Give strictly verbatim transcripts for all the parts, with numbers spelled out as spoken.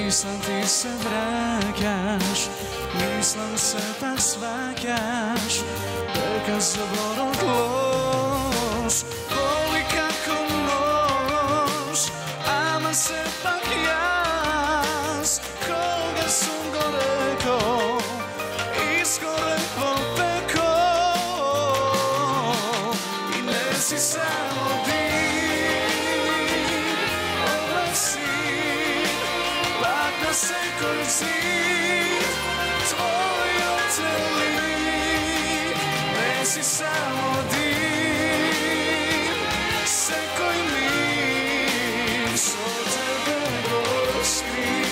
Mislim ti se vraćaš, mislim se tak svađaš, neka zaborav loš, boli kako nož, ama se pak jas, koga sam go rekao, iskore popeko, i ne si samo ti. Se koji zid, tvoj otelik, ne si samo div, se koji mir, so tebe goskri.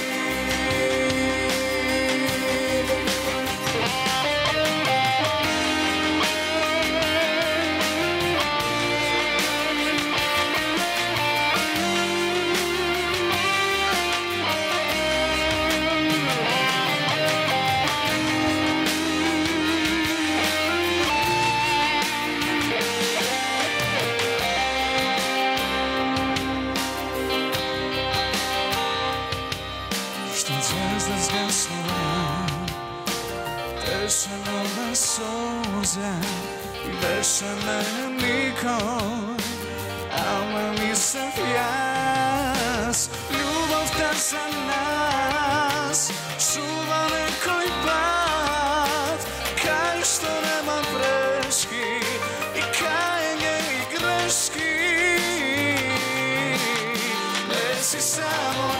Što zvijezda zgasnula, teše nova suza i veše mene nikoj, ama nisam jas, ljubav ta za nas čuva nekoj pad, kaj što nema greški i kajenje i greški, ne si samo